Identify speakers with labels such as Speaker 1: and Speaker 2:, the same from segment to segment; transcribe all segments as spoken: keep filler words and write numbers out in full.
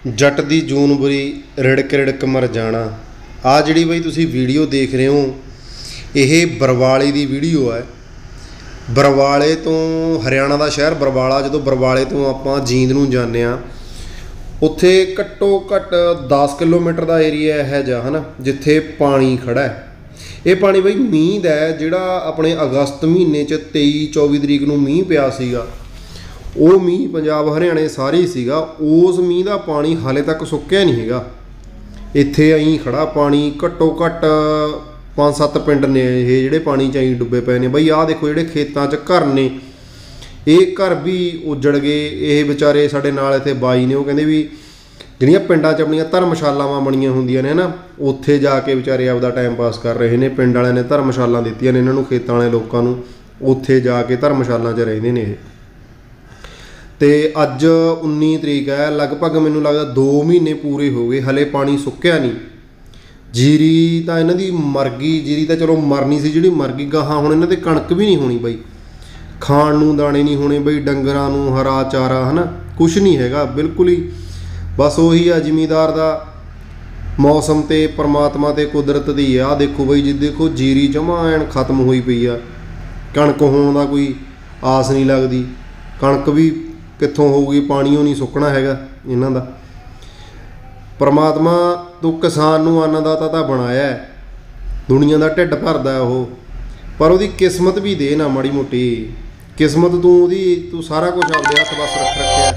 Speaker 1: जट दी जून बुरी रिड़क रिड़क मर जाना। आ जिहड़ी बई तुसीं वीडियो देख रहे हो ये बरवाले की वीडियो है। बरवाले तो हरियाणा का शहर बरवाला, जो बरवाले तो आप जींद नूं जाने उत्थे घट्टो घट्ट दस किलोमीटर का एरिया है जा है ना, जिथे पानी खड़ा है। ये पानी बई मींह का है, जिहड़ा अपने अगस्त महीने च तेई चौबी तरीक नूं मींह पिया सीगा। वो मींह पंजाब हरियाणे सारे ही सीगा। उस मींह का पानी हाले तक सुक्या नहीं हैगा। इत्थे अं खड़ा पानी घट्टो घट्ट पाँच सत्त पिंड ने ये जिहड़े पानी च अं डुबे पे ने। बई आ देखो जिहड़े खेतां च घर ने, ये घर भी उजड़ गए। ये बेचारे साडे नाल इत्थे बाई ने, वो कहंदे भी जिहड़ियां पिंडां च अपणियां धर्मशालावां बणीਆਂ ਹੁੰਦੀਆਂ ने ना, उत्थे जाके बेचारे आपदा टाइम पास कर रहे हैं। पिंड वालिਆਂ ने धर्मशाला दित्तियां ने इन्हां नूं, खेतां वाले लोकां नूं। उत्थे जाके धर्मशाला च रहिंदे ने। तो अज उन्नी तरीक है, लगभग मैनूं लगदा दो महीने पूरे हो गए, हले पानी सुक्या नहीं। जीरी तो इन्हां दी मर गई, जीरी तो चलो मरनी सी जिहड़ी मर गई। गाहां हुण इन्हां ते कणक भी नहीं होनी बई, खाण नूं दाणे नहीं होने बई, डंगरां नूं हरा चारा है ना, कुछ नहीं हैगा बिल्कुल ही। बस उही आ जिमीदार दा मौसम ते परमात्मा ते कुदरत दी आ। देखो बई जी, देखो जीरी जमा एन खत्म हुई पई आ। कणक होण दा कोई आस नहीं लगदी। कणक भी कित्थों होगी, पानियों नहीं सुकना हैगा इन्हां दा। परमात्मा तो किसान नूं अन्नदाता तां बनाया है, दुनिया का ढिड भरदा है वो, पर उहदी किस्मत भी दे ना माड़ी मोटी। किस्मत तू उहदी तू सारा कुछ आपदे हत्थ बस रख रखिया।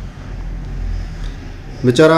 Speaker 1: बेचारा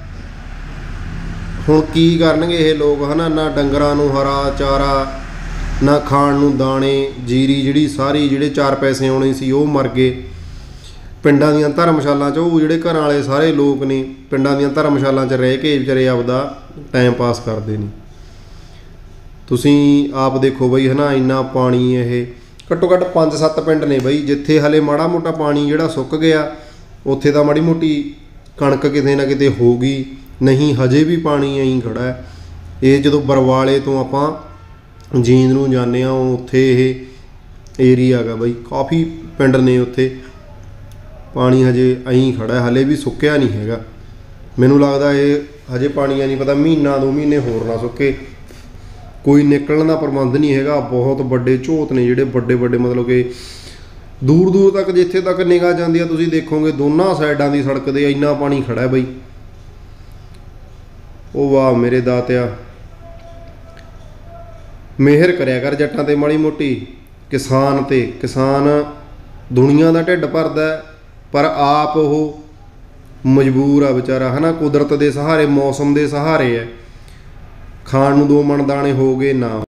Speaker 1: हुण की करनगे ये लोग है ना, ना डंगरां नूं हरा चारा, ना खाण नूं दाणे। जीरी जिहड़ी सारी जिहड़े चार पैसे आउणे सी वो मर गए। पिंडां दीयां धर्मशालां च वो जिहड़े घरां वाले सारे लोग ने, पिंडां दीयां धर्मशालां च रह के बेचारे आपदा टाइम पास करते हैं। तुसीं आप देखो बई है ना, इन्ना पानी ये घट्टो घट्ट पाँच सत्त पिंड ने बई, जिथे हले माड़ा मोटा पानी जिहड़ा सुक गया, उत्थे तां माड़ी मोटी कणक किते ना किते होगी, नहीं हजे भी पानी अं खड़ा है। ये जदों बरवाले तो आपां जींद नूं जाने आ, उत्थे ये एरिया गा बई, काफ़ी पिंड ने उत्थे पानी हजे अं खड़ा है, हले भी सुक्या नहीं हैगा। मैनूं लगदा ये हजे पानी नहीं पता महीना दो महीने होर ना सुके, कोई निकलण दा प्रबंध नहीं हैगा। बहुत बड़े झोत ने जिहड़े बड़े बड़े, मतलब कि दूर दूर तक जिथे तक निगाह जाती है तुसीं देखोगे दोनों साइडां की सड़क दे इन्ना पानी खड़ा है बई। ओ वाह मेरे दातिया, मेहर करया कर जट्टां ते माड़ी मोटी, किसान ते। किसान दुनिया का ढिड भरदा है, पर आप वो मजबूर आ बेचारा है ना, कुदरत के सहारे, मौसम के सहारे है। खाण नूं दो मन दाणे हो गए ना।